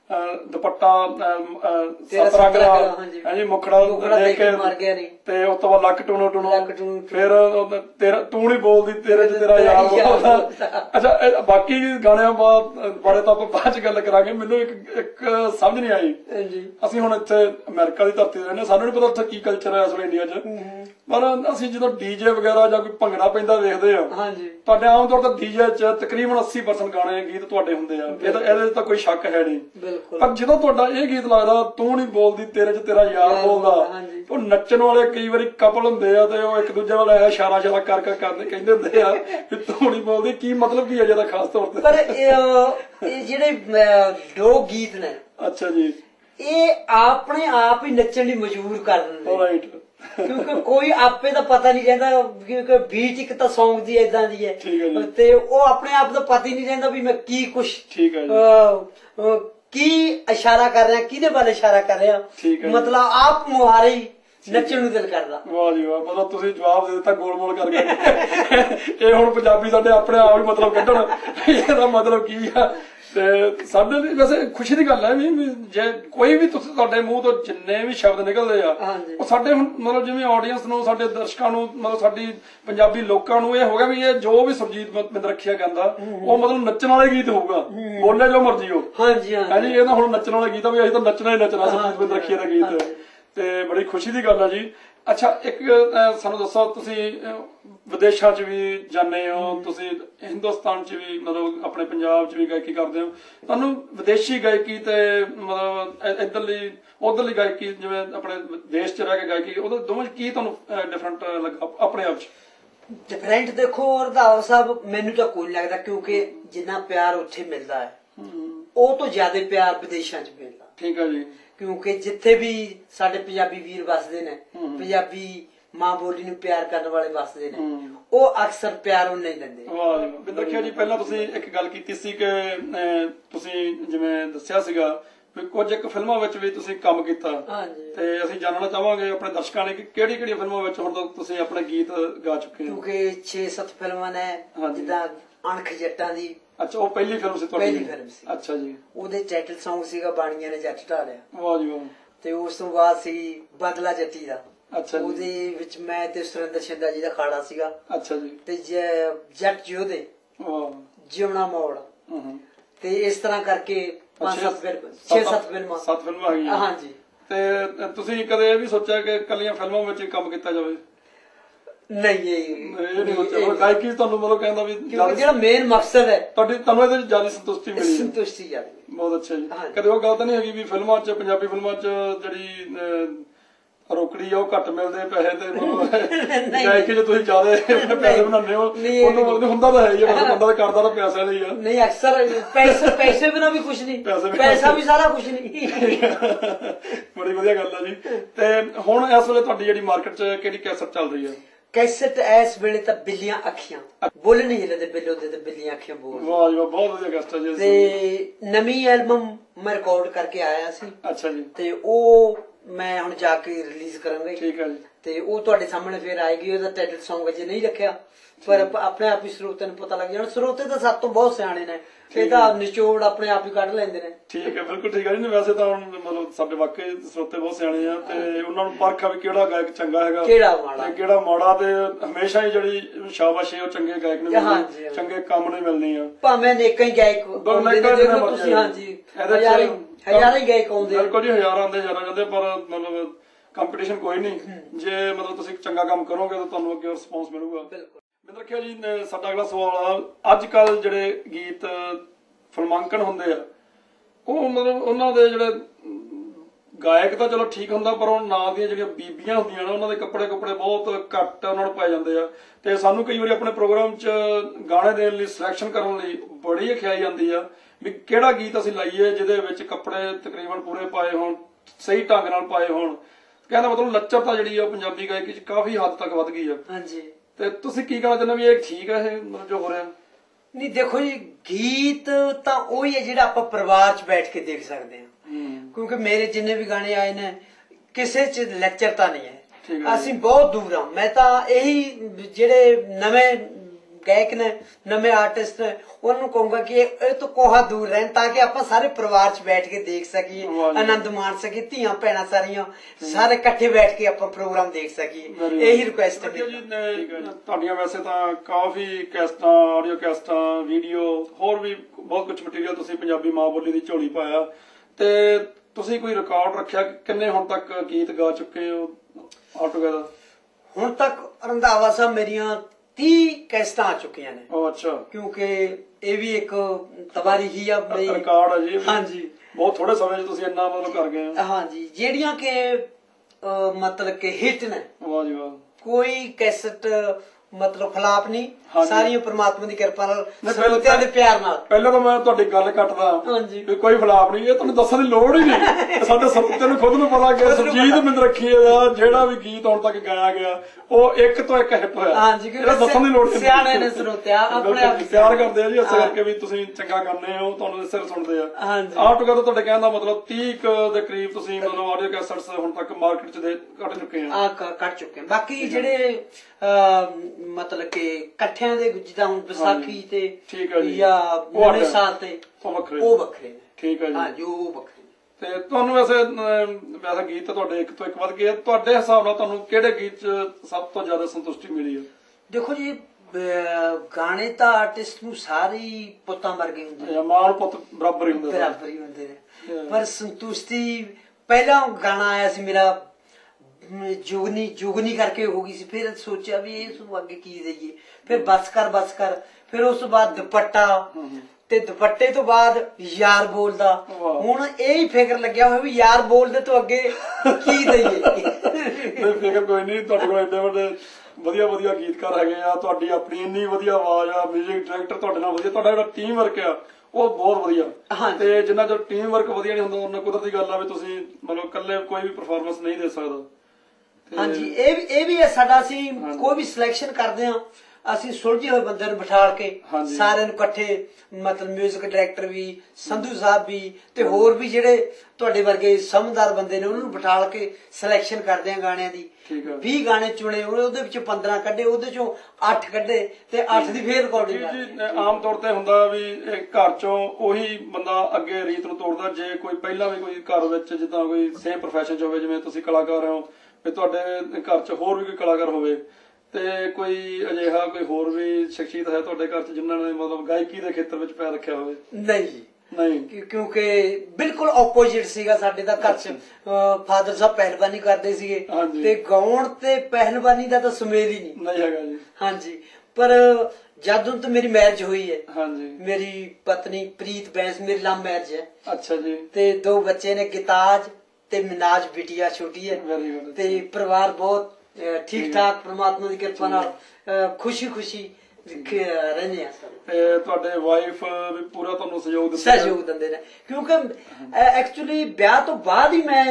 ਦੁਪੱਟਾ ਸੱਤ ਰੰਗ ਦਾ ਹਾਂਜੀ ਮੁਖੜਾ ਦੇਖ ਕੇ ਤੇ ਉਸ ਤੋਂ ਬਾਅਦ ਲੱਕ ਟੂਣੋ ਟੂਣੋ ਫਿਰ ਤੇਰਾ ਤੂੰ ਨਹੀਂ ਬੋਲਦੀ ਤੇਰੇ ਚ ਤੇਰਾ ਯਾਰ ਬੋਲਦਾ। ਅੱਛਾ ਬਾਕੀ ਗਾਣਿਆਂ ਬਾਰੇ ਤਾਂ ਆਪਾਂ ਬਾਅਦ ਚ ਗੱਲ ਕਰਾਂਗੇ। ਮੈਨੂੰ ਇੱਕ ਇੱਕ ਸਮਝ ਨਹੀਂ ਆਈ, ਅਸੀਂ ਹੁਣ ਇੱਥੇ ਅਮਰੀਕਾ ਦੀ ਧਰਤੀ ਤੇ ਰਹਿੰਦੇ, ਸਾਨੂੰ ਨੀ ਪਤਾ ਉੱਥੇ ਕੀ ਕਲਚਰ ਹੈ ਅਸਲ ਇੰਡੀਆ ਚ, ਪਰ ਅਸੀਂ ਜਦੋਂ ਡੀਜੇ ਵਗੈਰਾ ਜਾਂ ਕੋਈ ਭੰਗੜਾ ਪੈਂਦਾ ਵੇਖਦੇ ਆ ਤੁਹਾਡੇ ਆਮ ਤੌਰ ਤੇ ਡੀਜੇ ਚ ਤਕਰੀਬਨ ਅੱਸੀ ਪਰਸੈਂਟ ਗਾਣੇ ਗੀਤ ਤੁਹਾਡੇ ਹੁੰਦੇ ਆ, ਇਹਦੇ ਚ ਤਾਂ ਕੋਈ ਸ਼ੱਕ ਹੈ ਨਹੀਂ। ਪਰ ਜਦੋਂ ਤੁਹਾਡਾ ਇਹ ਗੀਤ ਲੱਗਦਾ ਤੂੰ ਨੀ ਬੋਲਦੀ ਤੇਰੇ ਚ ਤੇਰਾ ਯਾਰ ਬੋਲਦਾ, ਉਹ ਨੱਚਣ ਵਾਲੇ ਕਈ ਵਾਰੀ ਕਪਲ ਹੁੰਦੇ ਆ ਤੇ ਉਹ ਇੱਕ ਦੂਜੇ ਵੱਲ ਐ ਇਸ਼ਾਰਾ ਇਸ਼ਾਰਾ ਕਰ ਕਰ ਕਰਦੇ ਕਹਿੰਦੇ ਹੁੰਦੇ ਆ ਵੀ ਤੂੰ ਨੀ ਬੋਲਦੀ, ਕੀ ਮਤਲਬ ਕੀ ਹੈ ਜਿਹਦਾ ਖਾਸ ਤੌਰ ਤੇ? ਪਰ ਇਹ ਜਿਹੜੇ ਲੋਕ ਗੀਤ ਨੇ ਅੱਛਾ ਜੀ ਇਹ ਆਪਣੇ ਆਪ ਹੀ ਨੱਚਣ ਲਈ ਮਜਬੂਰ ਕਰ ਦਿੰਦੇ ਰਾਈਟ, ਕਿਉਂਕਿ ਕੋਈ ਆਪੇ ਤਾਂ ਪਤਾ ਨਹੀਂ ਰਹਿੰਦਾ, ਕਿਉਂਕਿ ਬੀਟ ਇੱਕ ਤਾਂ ਸੌਂਗ ਦੀ ਏਦਾਂ ਦੀ ਹੈ ਤੇ ਉਹ ਆਪਣੇ ਆਪ ਦਾ ਪਤਾ ਹੀ ਨਹੀਂ ਰਹਿੰਦਾ ਵੀ ਮੈਂ ਕੀ ਕੁਛ ਕੀ ਇਸ਼ਾਰਾ ਕਰ ਰਿਹਾ, ਕਿਹਦੇ ਵੱਲ ਇਸ਼ਾਰਾ ਕਰ ਰਿਹਾ, ਮਤਲਬ ਆਪ ਮੁਹਾਰੇ ਹੀ ਨੱਚਣ ਨੂੰ ਦਿਲ ਕਰਦਾ। ਵਾਹ ਜੀ ਵਾਹ, ਮਤਲਬ ਤੁਸੀਂ ਜਵਾਬ ਦੇ ਦਿੱਤਾ ਗੋਲ ਮੋਲ ਕਰਕੇ। ਇਹ ਹੁਣ ਪੰਜਾਬੀ ਸਾਡੇ ਆਪਣੇ ਆਪ ਹੀ ਮਤਲਬ ਕੱਢਣ ਇਹਦਾ ਮਤਲਬ ਕੀ ਆ। ਤੇ ਸਾਡੇ ਲਈ ਵੈਸੇ ਖੁਸ਼ੀ ਦੀ ਗੱਲ ਹੈ ਵੀ ਜੇ ਕੋਈ ਵੀ ਤੁਸੀਂ ਤੁਹਾਡੇ ਮੂੰਹ ਤੋਂ ਜਿੰਨੇ ਵੀ ਸ਼ਬਦ ਨਿਕਲਦੇ ਆ ਉਹ ਸਾਡੇ ਹੁਣ ਮਤਲਬ ਜਿਵੇਂ ਆਡੀਅנס ਨੂੰ, ਸਾਡੇ ਦਰਸ਼ਕਾਂ ਨੂੰ, ਮਤਲਬ ਸਾਡੀ ਪੰਜਾਬੀ ਲੋਕਾਂ ਨੂੰ ਇਹ ਹੋ ਗਿਆ ਵੀ ਇਹ ਜੋ ਵੀ ਸੁਰਜੀਤ ਬਿੰਦਰਖੀਆ ਕਹਿੰਦਾ ਉਹ ਮਤਲਬ ਨੱਚਣ ਵਾਲੇ ਗੀਤ ਹੋਊਗਾ, ਬੋਲੇ ਜੋ ਮਰਜੀ ਹੋ। ਹਾਂਜੀ ਹਾਂਜੀ ਇਹ ਤਾਂ ਹੁਣ ਨੱਚਣ ਵਾਲੇ ਗੀਤ ਆ ਵੀ ਅਸੀਂ ਤਾਂ ਨੱਚਣਾ ਹੀ ਨੱਚਣਾ ਸੁਰਜੀਤ ਬਿੰਦਰਖੀਆ ਦਾ ਗੀਤ, ਤੇ ਬੜੀ ਖੁਸ਼ੀ ਦੀ ਗੱਲ ਆ ਜੀ। ਅੱਛਾ ਇੱਕ ਸਾਨੂੰ ਦੱਸੋ, ਤੁਸੀਂ ਵਿਦੇਸ਼ਾਂ ਚ ਵੀ ਜਾਂਦੇ ਹੋ, ਤੁਸੀਂ ਹਿੰਦੁਸਤਾਨ ਚ ਵੀ ਮਤਲਬ ਆਪਣੇ ਪੰਜਾਬ ਚ ਵੀ ਗਾਇਕੀ ਕਰਦੇ ਹੋ, ਤੁਹਾਨੂੰ ਵਿਦੇਸ਼ੀ ਗਾਇਕੀ ਤੇ ਮਤਲਬ ਇੱਧਰਲੀ ਉਧਰਲੀ ਗਾਇਕੀ ਜਿਵੇਂ ਆਪਣੇ ਦੇਸ਼ ਚ ਰਹਿ ਕੇ ਗਾਇਕੀ, ਉਹਦੇ ਦੋਵਾਂ ਚ ਕੀ ਤੁਹਾਨੂੰ ਡਿਫਰੈਂਟ ਲੱਗਾ ਆਪਣੇ ਆਪ ਚ? ਡਿਫਰੈਂਟ ਦੇਖੋ ਰੰਧਾਵਾ ਸਾਹਿਬ ਮੈਨੂੰ ਤਾਂ ਕੋਈ ਲੱਗਦਾ, ਕਿਉਂਕਿ ਜਿੰਨਾ ਪਿਆਰ ਉੱਥੇ ਮਿਲਦਾ ਹੈ ਉਹ ਤੋਂ ਜ਼ਿਆਦਾ ਪਿਆਰ ਵਿਦੇਸ਼ਾਂ ਚ ਮਿਲਦਾ। ਠੀਕ ਹੈ ਜੀ, ਕਿਉਂਕਿ ਜਿੱਥੇ ਵੀ ਸਾਡੇ ਪੰਜਾਬੀ ਵੀਰ ਵੱਸਦੇ ਨੇ, ਪੰਜਾਬੀ ਮਾਂ ਬੋਲੀ ਨੂੰ ਪਿਆਰ ਕਰਨ ਵਾਲੇ ਵੱਸਦੇ ਨੇ, ਉਹ ਅਕਸਰ ਪਿਆਰ ਉਹਨੇ ਹੀ ਦਿੰਦੇ। ਵਾਹ ਜੀ ਬਿੰਦਰਖੀਆ ਜੀ, ਪਹਿਲਾਂ ਤੁਸੀਂ ਇੱਕ ਗੱਲ ਕੀਤੀ ਸੀ ਕਿ ਤੁਸੀਂ ਜਿਵੇਂ ਦੱਸਿਆ ਸੀਗਾ ਵੀ ਕੁਝ ਇੱਕ ਫਿਲਮਾਂ ਵਿੱਚ ਵੀ ਤੁਸੀਂ ਕੰਮ ਕੀਤਾ, ਤੇ ਅਸੀਂ ਜਾਣਨਾ ਚਾਹਾਂਗੇ ਆਪਣੇ ਦਰਸ਼ਕਾਂ ਨੇ ਕਿ ਕਿਹੜੀ ਕਿਹੜੀਆਂ ਫਿਲਮਾਂ ਵਿੱਚ ਹੁਣ ਤੱਕ ਤੁਸੀਂ ਆਪਣੇ ਗੀਤ ਗਾ ਚੁੱਕੇ ਹੋ? ਕਿਉਂਕਿ ਛੇ ਸੱਤ ਫਿਲਮਾਂ ਨੇ, ਜਿੱਦਾਂ ਅਣਖ ਜੱਟਾਂ ਦੀ। ਅੱਛਾ ਉਹ ਪਹਿਲੀ ਫਿਲਮ ਸੀ ਤੁਹਾਡੀ? ਪਹਿਲੀ ਫਿਲਮ ਸੀ। ਅੱਛਾ ਜੀ, ਉਹਦੇ ਟਾਈਟਲ ਸੌਂਗ ਸੀਗਾ ਬਾਣੀਆਂ ਨੇ ਜੱਟ ਢਾਲਿਆ। ਵਾਹ ਜੀ ਵਾਹ। ਤੇ ਉਸ ਤੋਂ ਬਾਅਦ ਸੀ ਬਦਲਾ ਜੱਟੀ ਦਾ। ਅੱਛਾ, ਉਹਦੇ ਵਿੱਚ ਮੈਂ ਤੇ ਸੁਰਿੰਦਰ ਸ਼ਿੰਦਾ ਜੀ ਦਾ ਖਾੜਾ ਸੀਗਾ। ਅੱਛਾ ਜੀ, ਤੇ ਜੱਟ ਯੋਧੇ, ਜਿਉਣਾ ਮੋੜ, ਤੇ ਇਸ ਤਰ੍ਹਾਂ ਕਰਕੇ ਪੰਜ ਸੱਤ ਫਿਲਮਾਂ, ਛੇ ਸੱਤ ਫਿਲਮਾਂ ਸੱਤ ਫਿਲਮਾਂ ਹੈਗੀਆਂ। ਹਾਂਜੀ, ਤੇ ਤੁਸੀਂ ਕਦੇ ਇਹ ਵੀ ਸੋਚਿਆ ਕਿ ਇਕੱਲੀਆਂ ਫਿਲਮਾਂ ਵਿੱਚ ਕੰਮ ਕੀਤਾ ਜਾਵੇ? ਨਹੀਂ, ਇਹ ਨਹੀਂ ਸੋਚਿਆ। ਗਾਇਕੀ ਤੁਹਾਨੂੰ ਮਤਲਬ ਕਹਿੰਦਾ ਵੀ ਜਿਹੜਾ ਮੇਨ ਮਕਸਦ ਹੈ ਤੁਹਾਡੀ, ਤੁਹਾਨੂੰ ਇਹਦੇ ਚ ਜ਼ਿਆਦਾ ਸੰਤੁਸ਼ਟੀ ਮਿਲੀ? ਸੰਤੁਸ਼ਟੀ ਜ਼ਿਆਦਾ। ਬਹੁਤ ਅੱਛਾ ਜੀ। ਕਦੇ ਉਹ ਗੱਲ ਤਾਂ ਨਹੀਂ ਹੈਗੀ ਵੀ ਫਿਲਮਾਂ ਚ, ਪੰਜਾਬੀ ਫਿਲਮਾਂ ਚ ਜਿਹੜੀ ਰੋਕੜੀ ਆ ਉਹ ਘੱਟ ਮਿਲਦੇ ਪੈਸੇ, ਤੇ ਮਤਲਬ ਗਾਇਕੀ ਚ ਤੁਸੀਂ ਜ਼ਿਆਦਾ ਪੈਸੇ ਬਣਾਉਂਦੇ ਹੋ? ਉਹਨੂੰ ਮਤਲਬ ਹੁੰਦਾ ਤਾਂ ਹੈ ਹੀ, ਬੰਦਾ ਤਾਂ ਕਰਦਾ ਤਾਂ ਪੈਸੇ ਲਈ ਆ। ਨਹੀਂ ਅਕਸਰ ਪੈਸੇ ਪੈਸੇ ਬਿਨਾਂ ਵੀ ਕੁਛ ਨਹੀਂ, ਪੈਸਾ ਵੀ ਸਾਰਾ ਕੁਛ ਨਹੀਂ। ਬੜੀ ਵਧੀਆ ਗੱਲ ਆ ਜੀ। ਤੇ ਹੁਣ ਇਸ ਵੇਲੇ ਤੁਹਾਡੀ ਜਿਹੜੀ ਮਾਰਕੀਟ ਚ ਕਿਹੜੀ ਕੈਸਟ ਚੱਲ ਰਹੀ ਹੈ? ਕੈਸਟ ਇਸ ਵੇਲੇ ਤਾਂ ਬਿੱਲੀਆਂ ਅੱਖੀਆਂ, ਬੋਲ ਨਹੀਂ ਹਿਲਦੇ ਬਿੱਲੇ ਉਹਦੇ ਤੇ ਬਿੱਲੀਆਂ ਅੱਖੀਆਂ ਬੋਲ। ਵਾਹ ਜੀ ਵਾਹ, ਬਹੁਤ ਵਧੀਆ ਕੈਸਟ ਹੈ ਜੀ। ਤੇ ਨਵੀਂ ਐਲਬਮ ਮੈਂ ਰਿਕਾਰਡ ਕਰਕੇ ਆਇਆ ਸੀ। ਅੱਛਾ ਜੀ, ਤੇ ਉਹ ਮੈਂ ਹੁਣ ਜਾ ਕੇ ਰਿਲੀਜ਼ ਕਰਾਂਗਾ। ਠੀਕ ਹੈ ਜੀ, ਤੇ ਉਹ ਤੁਹਾਡੇ ਸਾਹਮਣੇ ਫੇਰ ਆਏਗੀ। ਉਹਦਾ ਟਾਈਟਲ ਸੌਂਗ ਅਜੇ ਨਹੀਂ ਰੱਖਿਆ, ਪਰ ਆਪਣੇ ਆਪ ਹੀ ਸਰੋਤੇ ਨੂੰ ਪਤਾ ਲੱਗ ਜਾਣਾ। ਸਰੋਤੇ ਤਾਂ ਸਭ ਤੋਂ ਬਹੁਤ ਸਿਆਣੇ ਨੇ, ਇਹ ਤਾਂ ਨਿਚੋੜ ਆਪਣੇ ਆਪ ਹੀ ਕੱਢ ਲੈਂਦੇ ਨੇ। ਠੀਕ ਹੈ, ਬਿਲਕੁਲ ਠੀਕ ਹੈ ਜੀ। ਵੈਸੇ ਤਾਂ ਹੁਣ ਮਤਲਬ ਸਾਡੇ ਵਾਕਈ ਸਰੋਤੇ ਬਹੁਤ ਸਿਆਣੇ ਆ, ਤੇ ਉਹਨਾਂ ਨੂੰ ਪਰਖ ਆ ਵੀ ਕਿਹੜਾ ਗਾਇਕ ਚੰਗਾ ਹੈਗਾ, ਕਿਹੜਾ ਮਾੜਾ, ਕਿਹੜਾ ਮਾੜਾ। ਤੇ ਹਮੇਸ਼ਾ ਹੀ ਜਿਹੜੀ ਸ਼ਾਬਾਸ਼ ਹੈ ਉਹ ਚੰਗੇ ਗਾਇਕ ਨੂੰ ਮਿਲਣੀ, ਚੰਗੇ ਕੰਮ ਨੂੰ ਮਿਲਣੀ ਆ। ਭਾਵੇਂ ਨੇਕਾਂ ਹੀ ਗਾਇਕ ਤੁਸੀਂ, ਹਾਂਜੀ ਹਜ਼ਾਰਾਂ ਹੀ ਗਾਇਕ ਆਉਂਦੇ। ਬਿਲਕੁਲ ਜੀ, ਹਜ਼ਾਰਾਂ ਆਉਂਦੇ, ਹਜ਼ਾਰਾਂ ਜਾਂਦੇ, ਪਰ ਮਤਲਬ ਕੰਪੀਟੀਸ਼ਨ ਕੋਈ ਨਹੀਂ। ਜੇ ਮਤਲਬ ਤੁਸੀਂ ਚੰਗਾ ਕੰਮ ਕਰੋਗੇ ਤਾਂ ਤੁਹਾਨੂੰ ਅੱਗੇ ਰਿਸਪੌਂਸ ਮਿਲੂਗਾ। ਬਿੰਦਰਖੀਆ ਜੀ, ਸਾਡਾ ਅਗਲਾ ਸਵਾਲ ਆ, ਅੱਜ ਕੱਲ ਜਿਹੜੇ ਗੀਤ ਫਿਲਮਾਂਕਣ ਹੁੰਦੇ ਆ ਉਹ ਮਤਲਬ ਉਹਨਾਂ ਦੇ ਜਿਹੜੇ ਗਾਇਕ ਤਾਂ ਚਲੋ ਠੀਕ ਹੁੰਦਾ, ਪਰ ਉਹ ਨਾਲ ਦੀਆਂ ਜਿਹੜੀਆਂ ਬੀਬੀਆਂ ਹੁੰਦੀਆਂ ਨੇ ਉਹਨਾਂ ਦੇ ਕੱਪੜੇ ਕੱਪੜੇ ਬਹੁਤ ਘੱਟ ਉਹਨਾਂ ਨੂੰ ਪਾਏ ਜਾਂਦੇ ਆ। ਤੇ ਸਾਨੂੰ ਕਈ ਵਾਰੀ ਆਪਣੇ ਪ੍ਰੋਗਰਾਮ 'ਚ ਗਾਣੇ ਦੇਣ ਲਈ, ਸਿਲੈਕਸ਼ਨ ਕਰਨ ਲਈ ਬੜੀ ਖਿਆਈ ਜਾਂਦੀ ਆ ਵੀ ਕਿਹੜਾ ਗੀਤ ਅਸੀਂ ਲਾਈਏ ਜਿਹਦੇ ਵਿੱਚ ਕੱਪੜੇ ਤਕਰੀਬਨ ਪੂਰੇ ਪਾਏ ਹੋਣ, ਸਹੀ ਢੰਗ ਨਾਲ ਪਾਏ ਹੋਣ। ਕਹਿੰਦਾ ਮਤਲਬ ਲੱਚਰਤਾ ਜਿਹੜੀ ਆ ਪੰਜਾਬੀ ਗਾਇਕੀ 'ਚ ਕਾਫੀ ਹੱਦ ਤੱਕ ਵੱਧ ਗਈ ਆ। ਹਾਂਜੀ, ਤੇ ਤੁਸੀਂ ਕੀ ਕਹਿਣਾ ਚਾਹੁੰਦੇ ਵੀ ਇਹ ਠੀਕ ਹੈ ਇਹ ਮਤਲਬ ਜੋ ਹੋ ਰਿਹਾ? ਨਹੀਂ ਦੇਖੋ ਜੀ, ਗੀਤ ਤਾਂ ਉਹੀ ਹੈ ਜਿਹੜਾ ਆਪਾਂ ਪਰਿਵਾਰ 'ਚ ਬੈਠ ਕੇ ਦੇਖ ਸਕਦੇ ਹਾਂ। ਕਿਉਂਕਿ ਮੇਰੇ ਜਿੰਨੇ ਵੀ ਗਾਣੇ ਆਏ ਨੇ ਕਿਸੇ 'ਚ ਲੈਕਚਰ ਤਾਂ ਨਹੀਂ ਹੈ, ਅਸੀਂ ਬਹੁਤ ਦੂਰ ਹਾਂ। ਮੈਂ ਤਾਂ ਇਹੀ ਜਿਹੜੇ ਨਵੇਂ ਗਾਇਕ ਨੇ, ਨਵੇਂ ਆਰਟਿਸਟ ਨੇ, ਉਹਨੂੰ ਕਹੂੰਗਾ ਕਿ ਇਹ ਤੋਂ ਕੋਹਾ ਦੂਰ ਰਹਿਣ ਤਾਂ ਕਿ ਆਪਾਂ ਸਾਰੇ ਪਰਿਵਾਰ ਚ ਬੈਠ ਕੇ ਦੇਖ ਸਕੀਏ, ਆਨੰਦ ਮਾਣ ਸਕੀਏ, ਧੀਆਂ ਭੈਣਾਂ ਸਾਰੀਆਂ ਸਾਰੇ ਇਕੱਠੇ ਬੈਠ ਕੇ ਆਪਾਂ ਪ੍ਰੋਗਰਾਮ ਦੇਖ ਸਕੀਏ। ਇਹੀ ਰਿਕੁਐਸਟ ਹੈ ਤੁਹਾਡੀਆਂ। ਵੈਸੇ ਤਾਂ ਕਾਫੀ ਕੈਸਟਾਂ, ਆਡੀਓ ਕੈਸਟਾਂ, ਵੀਡੀਓ, ਹੋਰ ਵੀ ਬਹੁਤ ਕੁਝ ਮਟੀਰੀਅਲ ਤੁਸੀਂ ਪੰਜਾਬੀ ਮਾਂ ਬੋਲੀ ਦੀ ਝੋਲੀ ਪਾਇਆ, ਤੇ ਤੁਸੀਂ ਕੋਈ ਰਿਕਾਰਡ ਰੱਖਿਆ ਕਿੰਨੇ ਹੁਣ ਤੱਕ ਗੀਤ ਗਾ ਚੁੱਕੇ ਹੋ ਆਲ ਟੂਗੇਦਰ? ਹੁਣ ਤੱਕ ਰੰਧਾਵਾ ਸਾਹਿਬ ਮੇਰੀਆਂ ਤੀਹ ਕੈਸਟਾਂ ਆ ਚੁੱਕੀਆਂ ਨੇ। ਉਹ ਅੱਛਾ। ਕਿਉਂਕਿ ਇਹ ਵੀ ਇੱਕ ਤਵਾਰੀਖੀ ਆ ਮੇਰੀ, ਰਿਕਾਰਡ ਹੈ ਜੀ। ਹਾਂਜੀ, ਬਹੁਤ ਥੋੜੇ ਸਮੇਂ 'ਚ ਤੁਸੀਂ ਇੰਨਾ ਮਤਲਬ ਕਰ ਗਏ ਹੋ। ਹਾਂਜੀ, ਜਿਹੜੀਆਂ ਕਿ ਮਤਲਬ ਕਿ ਹਿੱਟ ਨੇ। ਵਾਹ ਜੀ ਵਾਹ। ਕੋਈ ਕੈਸਟ ਮਤਲਬ ਖਿਲਾਫ ਨਹੀਂ, ਸਾਰੀਆਂ ਪ੍ਰਮਾਤਮਾ ਦੀ ਕਿਰਪਾ ਨਾਲ, ਸਰੋਤਿਆਂ ਦੇ ਪਿਆਰ ਨਾਲ। ਪਹਿਲਾਂ ਤਾਂ ਮੈਂ ਤੁਹਾਡੀ ਗੱਲ ਕੱਟਦਾ ਵੀ ਕੋਈ ਖਿਲਾਫ ਨਹੀਂ, ਇਹ ਤੁਹਾਨੂੰ ਦੱਸਣ ਦੀ ਲੋੜ ਹੀ ਨਹੀਂ। ਸਾਡੇ ਸਰੋਤਿਆਂ ਨੂੰ ਖੁਦ ਨੂੰ ਪਤਾ ਕਿ ਸੁਰਜੀਤ ਬਿੰਦਰਖੀਏ ਦਾ ਜਿਹੜਾ ਵੀ ਗੀਤ ਹੁਣ ਤੱਕ ਗਾਇਆ ਗਿਆ ਉਹ ਇੱਕ ਤੋਂ ਇੱਕ ਹਿੱਟ ਹੋਇਆ। ਹਾਂਜੀ, ਦੱਸਣ ਦੀ ਲੋੜ ਨਹੀਂ। ਸਿਆਣੇ ਨੇ ਸਰੋਤਿਆ, ਆਪਣੇ ਆਪ ਪਿਆਰ ਕਰਦੇ ਆ ਜੀ, ਇਸੇ ਕਰਕੇ ਵੀ ਤੁਸੀਂ ਚੰਗਾ ਕਰਨੇ ਹੋ, ਤੁਹਾਨੂੰ ਇਸੇ ਸੁਣਦੇ ਆ। ਆਲ ਟੂਗੇਦਰ ਤੁਹਾਡੇ ਕਹਿਣ ਦਾ ਮਤਲਬ ਤੀਹ ਦੇ ਕਰੀਬ ਤੁਸੀਂ ਮਤਲਬ ਆਡੀਓ ਕੈਸਟਸ ਹੁਣ ਤੱਕ ਮਾਰਕੀਟ 'ਚ ਦੇ ਕੱਢ ਚੁੱਕੇ ਆ। ਕੱਢ ਚੁੱਕੇ ਬਾਕੀ ਜਿਹੜੇ ਮਤਲਬ ਕਿ ਇਕੱਠਿਆਂ ਦੇ ਜਿੱਦਾਂ ਹੁਣ ਵਿਸਾਖੀ ਤੇ ਜਾਂ ਨਵੇਂ ਸਾਲ ਤੇ ਉਹ ਵੱਖਰੇ ਨੇ। ਠੀਕ ਹੈ ਜੀ। ਹਾਂਜੀ, ਉਹ ਵੱਖਰੇ। ਤੇ ਤੁਹਾਨੂੰ ਵੈਸੇ ਵੈਸੇ ਗੀਤ ਤੁਹਾਡੇ ਇੱਕ ਤੋਂ ਇੱਕ ਵੱਧ ਗਏ, ਤੁਹਾਡੇ ਹਿਸਾਬ ਨਾਲ ਤੁਹਾਨੂੰ ਕਿਹੜੇ ਗੀਤ 'ਚ ਸਭ ਤੋਂ ਜ਼ਿਆਦਾ ਸੰਤੁਸ਼ਟੀ ਮਿਲੀ ਹੈ? ਦੇਖੋ ਜੀ, ਗਾਣੇ ਤਾਂ ਆਰਟਿਸਟ ਨੂੰ ਸਾਰੇ ਪੁੱਤਾਂ ਵਰਗੇ ਹੁੰਦੇ, ਮਾਂ ਪੁੱਤ ਬਰਾਬਰ ਹੀ ਹੁੰਦੇ ਬਰਾਬਰ ਹੀ ਹੁੰਦੇ ਨੇ, ਪਰ ਸੰਤੁਸ਼ਟੀ ਪਹਿਲਾਂ ਗਾਣਾ ਆਇਆ ਸੀ ਮੇਰਾ ਜੁਗਨੀ ਜੁਗਨੀ ਕਰਕੇ ਹੋ ਗਈ ਸੀ। ਫਿਰ ਸੋਚਿਆ ਵੀ ਇਸ ਨੂੰ ਅੱਗੇ ਕੀ ਦੇਈਏ, ਫਿਰ ਬਸ ਕਰ ਬਸ ਕਰ, ਫਿਰ ਉਸ ਤੋਂ ਬਾਅਦ ਦੁਪੱਟਾ, ਤੇ ਦੁਪੱਟੇ ਤੋਂ ਬਾਅਦ ਯਾਰ ਬੋਲਦਾ। ਹੁਣ ਇਹ ਹੀ ਫਿਕਰ ਲੱਗਿਆ ਹੋਇਆ ਵੀ ਯਾਰ ਬੋਲਦੇ ਤੋਂ ਅੱਗੇ ਕੀ ਦਈਏ। ਫਿਕਰ ਕੋਈ ਨਹੀਂ, ਤੁਹਾਡੇ ਕੋਲ ਏਡੇ ਵੱਡੇ ਵਧੀਆ ਵਧੀਆ ਗੀਤਕਾਰ ਹੈਗੇ ਆ, ਤੁਹਾਡੀ ਆਪਣੀ ਇੰਨੀ ਵਧੀਆ ਆਵਾਜ਼ ਆ, ਮਿਊਜ਼ਿਕ ਡਾਇਰੈਕਟਰ ਤੁਹਾਡੇ ਨਾਲ ਵਧੀਆ, ਤੁਹਾਡਾ ਜਿਹੜਾ ਟੀਮ ਵਰਕ ਆ ਉਹ ਬਹੁਤ ਵਧੀਆ। ਤੇ ਜਿੰਨਾ ਚਿਰ ਟੀਮ ਵਰਕ ਵਧੀਆ ਨਹੀਂ ਹੁੰਦਾ ਉਹਨਾਂ ਕੁਦਰਤੀ ਗੱਲ ਆ ਵੀ ਤੁਸੀਂ ਮਤਲਬ ਇਕੱਲੇ ਕੋਈ ਵੀ ਪਰਫਾਰਮੈਂਸ ਨਹੀਂ ਦੇ ਸਕਦਾ। ਹਾਂਜੀ, ਇਹ ਵੀ ਇਹ ਵੀ ਹੈ ਸਾਡਾ। ਅਸੀਂ ਕੋਈ ਵੀ ਸਿਲੈਕਸ਼ਨ ਕਰਦੇ ਹਾਂ, ਅਸੀਂ ਸੁਲਝੇ ਹੋਏ ਬੰਦੇ ਨੂੰ ਬਿਠਾ ਕੇ ਸਾਰਿਆਂ ਨੂੰ ਇਕੱਠੇ, ਮਤਲਬ ਮਿਊਜ਼ਿਕ ਡਾਇਰੈਕਟਰ ਵੀ, ਸੰਧੂ ਸਾਹਿਬ ਵੀ, ਤੇ ਹੋਰ ਵੀ ਜਿਹੜੇ ਤੁਹਾਡੇ ਵਰਗੇ ਸਮਝਦਾਰ ਬੰਦੇ ਨੇ, ਉਹਨਾਂ ਨੂੰ ਬਿਠਾ ਕੇ ਸਿਲੈਕਸ਼ਨ ਕਰਦੇ ਆ ਗਾਣਿਆਂ ਦੀ। ਵੀਹ ਗਾਣੇ ਚੁਣੇ, ਉਹਦੇ ਵਿੱਚੋਂ ਪੰਦਰਾਂ ਕੱਢੇ, ਉਹਦੇ ਚੋਂ ਅੱਠ ਕੱਢੇ, ਤੇ ਅੱਠ ਦੀ ਫੇਰ ਰਿਕਾਰਡਿੰਗ ਕਰਦੇ। ਆਮ ਤੌਰ ਤੇ ਹੁੰਦਾ ਵੀ ਘਰ ਚੋਂ ਉਹੀ ਬੰਦਾ ਅੱਗੇ ਰੀਤ ਨੂੰ ਤੋੜਦਾ। ਜੇ ਕੋਈ ਪਹਿਲਾਂ ਵੀ ਕੋਈ ਘਰ ਵਿੱਚ ਜਿੱਦਾਂ ਕੋਈ ਸੇਮ ਪ੍ਰੋਫੈਸ਼ਨ ਚ ਹੋਵੇ, ਜਿਵੇਂ ਤੁਸੀਂ ਕਲਾਕਾਰ ਹੋ, ਵੀ ਤੁਹਾਡੇ ਘਰ ਚ ਹੋਰ ਵੀ ਕੋਈ ਕਲਾਕਾਰ ਹੋਵੇ, ਤੇ ਕੋਈ ਅਜਿਹਾ ਕੋਈ ਹੋਰ ਵੀ ਸ਼ਖਸੀਅਤ ਹੈ ਤੁਹਾਡੇ ਘਰ ਚ ਜਿਨ੍ਹਾਂ ਨੇ ਮਤਲਬ ਗਾਇਕੀ ਦੇ ਖੇਤਰ ਵਿੱਚ ਪੈਰ ਰੱਖਿਆ ਹੋਵੇ? ਨਹੀਂ ਜੀ, ਨਹੀਂ, ਕਿਉਂਕਿ ਬਿਲਕੁਲ ਆਪੋਜੀਟ ਸੀਗਾ ਸਾਡੇ ਦਾ ਘਰ ਚ। ਫਾਦਰ ਸਾਹਿਬ ਪਹਿਲਵਾਨੀ ਕਰਦੇ ਸੀਗੇ, ਤੇ ਗਾਉਣ ਤੇ ਪਹਿਲਵਾਨੀ ਦਾ ਤਾਂ ਸੁਮੇਲ ਹੀ ਨਹੀਂ ਹੈਗਾ ਜੀ। ਹਾਂਜੀ, ਪਰ ਜਦੋਂ ਤੋਂ ਮੇਰੀ ਮੈਰਿਜ ਹੋਈ ਹੈ, ਹਾਂਜੀ, ਮੇਰੀ ਪਤਨੀ ਪ੍ਰੀਤ ਬੈਂਸ, ਮੇਰੀ ਲਵ ਮੈਰਿਜ ਹੈ। ਅੱਛਾ ਜੀ। ਤੇ ਦੋ ਬੱਚੇ ਨੇ, ਗਿਤਾਜ ਤੇ ਮਿਨਾਜ, ਬਿਟੀਆ ਛੋਟੀ ਹੈ, ਤੇ ਪਰਿਵਾਰ ਬਹੁਤ ਠੀਕ ਠਾਕ, ਪ੍ਰਮਾਤਮਾ ਦੀ ਕਿਰਪਾ ਨਾਲ ਖੁਸ਼ੀ ਖੁਸ਼ੀ ਰਹਿੰਦੇ ਆ। ਤੇ ਤੁਹਾਡੇ ਵਾਈਫ ਵੀ ਪੂਰਾ ਤੁਹਾਨੂੰ ਸਹਿਯੋਗ ਦਿੰਦੇ ਸਹਿਯੋਗ ਦਿੰਦੇ ਨੇ, ਕਿਉਂਕਿ ਐਕਚੁਅਲੀ ਵਿਆਹ ਤੋਂ ਬਾਅਦ ਹੀ ਮੈਂ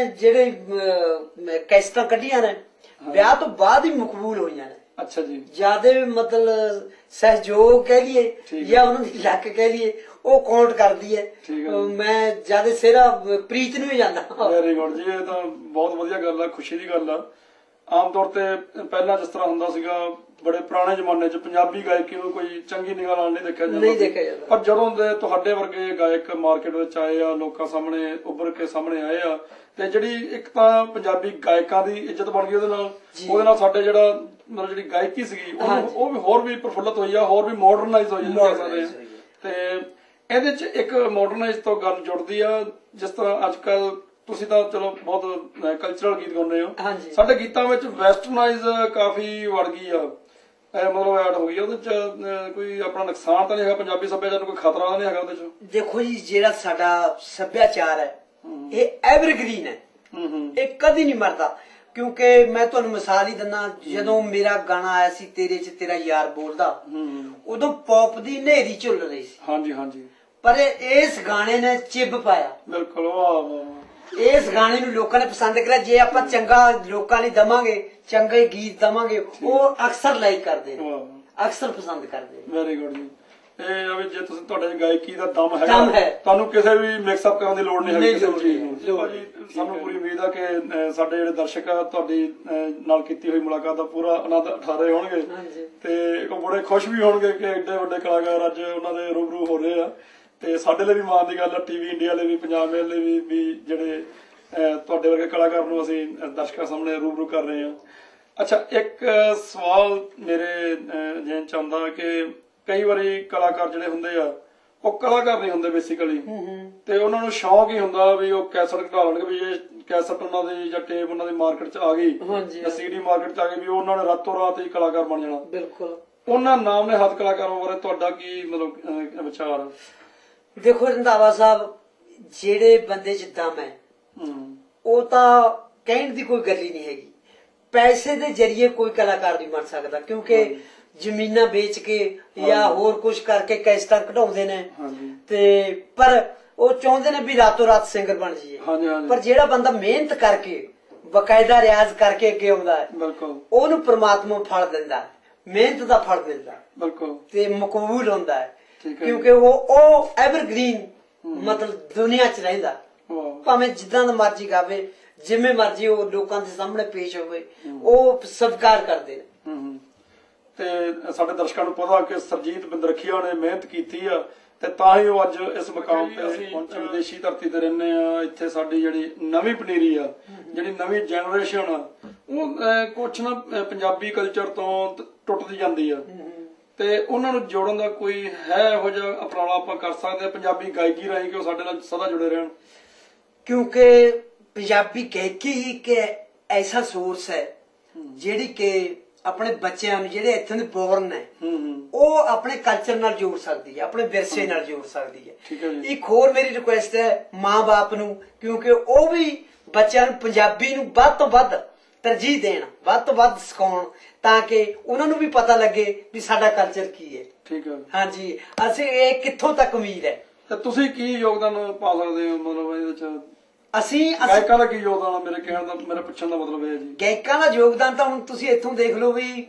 ਜਿਹੜੇ ਕੈਸਟਾਂ ਕੱਢੀਆਂ ਨੇ, ਵਿਆਹ ਤੋਂ ਬਾਅਦ ਹੀ ਮਕਬੂਲ ਹੋਈਆਂ ਨੇ। ਅੱਛਾ ਜੀ। ਜਿਆਦਾ ਮਤਲਬ ਸਹਿਯੋਗ ਕਹਿ ਲਈਏ ਜਾਂ ਉਹਨਾਂ ਦੀ ਲੱਕ ਕਹਿ ਲਈਏ, ਉਹ ਕਾਊਂਟ ਕਰਦੀ ਹੈ। ਮੈਂ ਜਿਆਦਾ ਸਿਰਾ ਪ੍ਰੀਤ ਨੂੰ ਹੀ ਜਾਂਦਾ। ਵੈਰੀ ਗੁੱਡ ਜੀ, ਇਹ ਤਾਂ ਬਹੁਤ ਵਧੀਆ ਗੱਲ ਆ, ਖੁਸ਼ੀ ਦੀ ਗੱਲ ਆ। ਆਮ ਤੌਰ ਤੇ ਪਹਿਲਾਂ ਜਿਸ ਤਰ੍ਹਾਂ ਹੁੰਦਾ ਸੀਗਾ, ਬੜੇ ਪੁਰਾਣੇ ਜ਼ਮਾਨੇ ਚ ਪੰਜਾਬੀ ਗਾਇਕੀ ਨੂੰ ਕੋਈ ਚੰਗੀ ਨਿਗਾਹ ਨਾਲ ਨਹੀਂ ਦੇਖਿਆ ਜਾਂਦਾ, ਪਰ ਜਦੋਂ ਦੇ ਤੁਹਾਡੇ ਵਰਗੇ ਗਾਇਕ ਮਾਰਕੀਟ ਵਿੱਚ ਆਏ ਆ, ਲੋਕਾਂ ਸਾਹਮਣੇ ਉੱਭਰ ਕੇ ਸਾਹਮਣੇ ਆਏ ਆ, ਤੇ ਜਿਹੜੀ ਇੱਕ ਤਾਂ ਪੰਜਾਬੀ ਗਾਇਕਾਂ ਦੀ ਇੱਜ਼ਤ ਬਣ ਗਈ ਉਹਦੇ ਨਾਲ, ਉਹਦੇ ਨਾਲ ਸਾਡੇ ਜਿਹੜਾ ਮਤਲਬ ਜਿਹੜੀ ਗਾਇਕੀ ਸੀਗੀ ਉਹ ਵੀ ਹੋਰ ਵੀ ਪ੍ਰਫੁੱਲਤ ਹੋਈ ਆ, ਹੋਰ ਵੀ ਮਾਡਰਨਾਈਜ਼ ਹੋਈ ਕਹਿ ਸਕਦੇ ਆ। ਤੇ ਇਹਦੇ ਚ ਇੱਕ ਮਾਡਰਨਾਈਜ਼ ਤੋਂ ਗੱਲ ਜੁੜਦੀ ਆ, ਜਿਸ ਤਰ੍ਹਾਂ ਅੱਜ ਕੱਲ ਤੁਸੀਂ ਤਾਂ ਚਲੋ ਬਹੁਤ ਕਲਚਰਲ ਗੀਤ ਗਾਉਂਦੇ ਹੋ, ਸਾਡੇ ਗੀਤਾਂ ਵਿੱਚ ਵੈਸਟਰਨਾਈਜ਼ ਕਾਫੀ ਵੜ ਗਈ ਆ, ਮਤਲਬ ਐਡ ਹੋ ਗਈ। ਉਹਦੇ ਚ ਕੋਈ ਆਪਣਾ ਨੁਕਸਾਨ ਤਾਂ ਨਹੀਂ ਹੈਗਾ ਪੰਜਾਬੀ ਸੱਭਿਆਚਾਰ ਨੂੰ, ਕੋਈ ਖਤਰਾ ਤਾਂ ਨਹੀਂ ਹੈਗਾ ਉਹਦੇ ਚ? ਦੇਖੋ ਜੀ, ਜਿਹੜਾ ਸਾਡਾ ਸੱਭਿਆਚਾਰ ਹੈ ਇਹ ਐਵਰਗ੍ਰੀਨ ਹੈ, ਇਹ ਕਦੀ ਨਹੀਂ ਮਰਦਾ। ਕਿਉਂਕਿ ਮੈਂ ਤੁਹਾਨੂੰ ਮਿਸਾਲ ਹੀ ਦਿੰਦਾ, ਜਦੋਂ ਮੇਰਾ ਗਾਣਾ ਆਇਆ ਸੀ ਤੇਰੇ ਚ ਤੇਰਾ ਯਾਰ ਬੋਲਦਾ, ਉਦੋਂ ਪੌਪ ਦੀ ਨੇਰੀ ਝੁੱਲ ਰਹੀ ਸੀ। ਹਾਂਜੀ ਹਾਂਜੀ। ਪਰ ਇਸ ਗਾਣੇ ਨੇ ਚਿੱਬ ਪਾਇਆ। ਬਿਲਕੁਲ। ਵਾਹ। ਇਸ ਗਾਣੇ ਨੂੰ ਲੋਕਾਂ ਨੇ ਪਸੰਦ ਕਰਿਆ। ਜੇ ਆਪਾਂ ਚੰਗਾ ਲੋਕਾਂ ਲਈ ਦਵਾਂਗੇ, ਚੰਗੇ ਗੀਤ ਦਵਾਂਗੇ, ਉਹ ਅਕਸਰ ਲਾਈਕ ਕਰਦੇ ਨੇ, ਅਕਸਰ ਪਸੰਦ ਕਰਦੇ ਨੇ। ਵੈਰੀ ਗੁੱਡ ਜੀ। ਇਹ ਆ ਵੀ ਜੇ ਤੁਸੀਂ ਤੁਹਾਡੇ ਗਾਇਕੀ ਦਾ ਦਮ ਹੈਗਾ ਤੁਹਾਨੂੰ ਕਿਸੇ ਵੀ ਮਿਕਸ ਅਪ ਕਰਨ ਦੀ ਲੋੜ ਨਹੀਂ ਹੈਗੀ ਕਿਸੇ ਚੀਜ਼ ਨੂੰ। ਭਾਜੀ ਸਾਨੂੰ ਪੂਰੀ ਉਮੀਦ ਆ ਕਿ ਸਾਡੇ ਜਿਹੜੇ ਦਰਸ਼ਕ ਆ ਤੁਹਾਡੀ ਨਾਲ ਕੀਤੀ ਹੋਈ ਮੁਲਾਕਾਤ ਦਾ ਪੂਰਾ ਆਨੰਦ ਉਠਾ ਰਹੇ ਹੋਣਗੇ ਤੇ ਉਹ ਬੜੇ ਖੁਸ਼ ਵੀ ਹੋਣਗੇ ਕਿ ਏਡੇ ਵੱਡੇ ਕਲਾਕਾਰ ਅੱਜ ਉਹਨਾਂ ਦੇ ਰੂਬਰੂ ਹੋ ਰਹੇ ਆ। ਤੇ ਸਾਡੇ ਲਈ ਵੀ ਮਾਣ ਦੀ ਗੱਲ ਆ, ਟੀਵੀ ਇੰਡੀਆ ਲਈ ਵੀ, ਪੰਜਾਬ ਮੇਲ ਲਈ ਵੀ, ਵੀ ਜਿਹੜੇ ਤੁਹਾਡੇ ਵਰਗੇ ਕਲਾਕਾਰ ਨੂੰ ਅਸੀਂ ਦਰਸ਼ਕਾਂ ਸਾਹਮਣੇ ਰੂਬਰੂ ਕਰ ਰਹੇ ਹਾਂ। ਅੱਛਾ, ਇੱਕ ਸਵਾਲ ਮੇਰੇ ਜ਼ਿਹਨ ਚ ਆਉਂਦਾ ਕਿ ਕਈ ਵਾਰੀ ਕਲਾਕਾਰ ਜਿਹੜੇ ਹੁੰਦੇ ਆ ਉਹ ਕਲਾਕਾਰ ਨਹੀਂ ਹੁੰਦੇ ਬੇਸਿਕਲੀ, ਤੇ ਉਹਨਾਂ ਨੂੰ ਸ਼ੌਕ ਹੀ ਹੁੰਦਾ ਵੀ ਉਹ ਕੈਸਟ ਕਢਾ ਲੈਣਗੇ ਵੀ ਜੇ ਕੈਸਟ ਉਹਨਾਂ ਦੀ ਜਾਂ ਟੇਪ ਉਹਨਾਂ ਦੀ ਮਾਰਕੀਟ ਚ ਆ ਗਈ ਜਾਂ ਸੀਡੀ ਮਾਰਕੀਟ ਚ ਆ ਗਈ ਵੀ ਉਹਨਾਂ ਨੇ ਰਾਤੋਂ ਰਾਤ ਹੀ ਕਲਾਕਾਰ ਬਣ ਜਾਣਾ। ਬਿਲਕੁਲ। ਉਹਨਾਂ ਨਾਮ ਨੇ ਹੱਥ ਕਲਾਕਾਰਾਂ ਬਾਰੇ ਤੁਹਾਡਾ ਕੀ ਮਤਲਬ ਵਿਚਾਰ ਆ? ਦੇਖੋ ਰੰਧਾਵਾ ਸਾਹਿਬ, ਜਿਹੜੇ ਬੰਦੇ ਚ ਦਮ ਹੈ ਉਹ ਤਾਂ ਕਹਿਣ ਦੀ ਕੋਈ ਗੱਲ ਹੀ ਨਹੀਂ ਹੈਗੀ। ਪੈਸੇ ਦੇ ਜਰੀਏ ਕੋਈ ਕਲਾਕਾਰ ਨਹੀਂ ਬਣ ਸਕਦਾ, ਕਿਉਂਕਿ ਜ਼ਮੀਨਾਂ ਵੇਚ ਕੇ ਜਾਂ ਹੋਰ ਕੁਝ ਕਰਕੇ ਕੈਸਟਾਂ ਕਢਾਉਂਦੇ ਨੇ ਤੇ ਪਰ ਉਹ ਚਾਹੁੰਦੇ ਨੇ ਵੀ ਰਾਤੋਂ ਰਾਤ ਸਿੰਗਰ ਬਣ ਜਾਈਏ। ਪਰ ਜਿਹੜਾ ਬੰਦਾ ਮਿਹਨਤ ਕਰਕੇ ਬਕਾਇਦਾ ਰਿਆਜ਼ ਕਰਕੇ ਅੱਗੇ ਆਉਂਦਾ ਹੈ ਉਹਨੂੰ ਪ੍ਰਮਾਤਮਾ ਫਲ ਦਿੰਦਾ, ਮਿਹਨਤ ਦਾ ਫਲ ਮਿਲਦਾ ਤੇ ਮਕਬੂਲ ਹੁੰਦਾ ਹੈ, ਕਿਉਂਕਿ ਉਹ ਉਹ ਐਵਰਗ੍ਰੀਨ ਮਤਲਬ ਦੁਨੀਆ ਚ ਰਹਿੰਦਾ। ਭਾਵੇਂ ਜਿੱਦਾਂ ਦਾ ਮਰਜੀ ਗਾਵੇ, ਜਿਵੇਂ ਮਰਜੀ ਉਹ ਲੋਕਾਂ ਦੇ ਸਾਹਮਣੇ ਪੇਸ਼ ਹੋਵੇ, ਉਹ ਸਤਿਕਾਰ ਕਰਦੇ ਨੇ। ਤੇ ਸਾਡੇ ਦਰਸ਼ਕਾਂ ਨੂੰ ਪਤਾ ਕਿ ਸਰਜੀਤ ਬਿੰਦਰਖੀਆ ਨੇ ਮਿਹਨਤ ਕੀਤੀ ਆ ਤੇ ਤਾਂ ਹੀ ਉਹ ਅੱਜ ਇਸ ਮੁਕਾਮ ਤੇ ਪਹੁੰਚੇ। ਵਿਦੇਸ਼ੀ ਧਰਤੀ ਤੇ ਰਹਿੰਦੇ ਆ, ਇੱਥੇ ਸਾਡੀ ਜਿਹੜੀ ਨਵੀਂ ਪਨੀਰੀ ਆ, ਜਿਹੜੀ ਨਵੀਂ ਜਨਰੇਸ਼ਨ ਆ, ਉਹ ਕੁਛ ਨਾ ਪੰਜਾਬੀ ਕਲਚਰ ਤੋਂ ਟੁੱਟਦੀ ਜਾਂਦੀ ਆ ਤੇ ਉਹਨਾਂ ਨੂੰ ਜੋੜਨ ਦਾ ਕੋਈ ਹੈ ਇਹੋ ਜਿਹਾ ਉਪਰਾਲਾ ਆਪਾਂ ਕਰ ਸਕਦੇ ਆ ਪੰਜਾਬੀ ਗਾਇਕੀ ਰਾਹੀਂ ਕਿ ਉਹ ਸਾਡੇ ਨਾਲ ਸਦਾ ਜੁੜੇ ਰਹਿਣ? ਕਿਉਂਕਿ ਪੰਜਾਬੀ ਗਾਇਕੀ ਹੀ ਇੱਕ ਐਸਾ ਸੋਰਸ ਹੈ ਜਿਹੜੀ ਕਿ ਆਪਣੇ ਬੱਚਿਆਂ ਨੂੰ ਜਿਹੜੇ ਇੱਥੋਂ ਦੇ ਬੋਰਨ ਨੇ ਉਹ ਆਪਣੇ ਕਲਚਰ ਨਾਲ ਜੋੜ ਸਕਦੀ ਹੈ, ਆਪਣੇ ਵਿਰਸੇ ਨਾਲ ਜੋੜ ਸਕਦੀ ਹੈ। ਇੱਕ ਹੋਰ ਮੇਰੀ ਰਿਕੁਐਸਟ ਹੈ ਮਾਂ ਬਾਪ ਨੂੰ, ਕਿਉਂਕਿ ਉਹ ਵੀ ਬੱਚਿਆਂ ਨੂੰ ਪੰਜਾਬੀ ਨੂੰ ਵੱਧ ਤੋਂ ਵੱਧ ਤਰਜੀਹ ਦੇਣ, ਵੱਧ ਤੋਂ ਵੱਧ ਸਿਖਾਉਣ, ਤਾਂ ਕਿ ਉਹਨਾਂ ਨੂੰ ਵੀ ਪਤਾ ਲੱਗੇ ਵੀ ਸਾਡਾ ਕਲਚਰ ਕੀ ਹੈ। ਠੀਕ ਹੈ। ਹਾਂਜੀ, ਅਸੀਂ ਇਹ ਕਿੱਥੋਂ ਤੱਕ ਉਮੀਦ ਹੈ। ਤੇ ਤੁਸੀਂ ਕੀ ਯੋਗਦਾਨ ਪਾ ਸਕਦੇ ਹੋ ਮਤਲਬ ਇਹਦੇ ਚ? ਅਸੀਂ ਗਾਇਕਾਂ ਦਾ ਕੀ ਯੋਗਦਾਨ? ਮੇਰੇ ਕਹਿਣ ਦਾ, ਮੇਰੇ ਪੁੱਛਣ ਦਾ ਮਤਲਬ ਇਹ ਜੀ, ਗਾਇਕਾਂ ਦਾ ਯੋਗਦਾਨ ਤਾਂ ਹੁਣ ਤੁਸੀਂ ਇੱਥੋਂ ਦੇਖ ਲਓ ਵੀ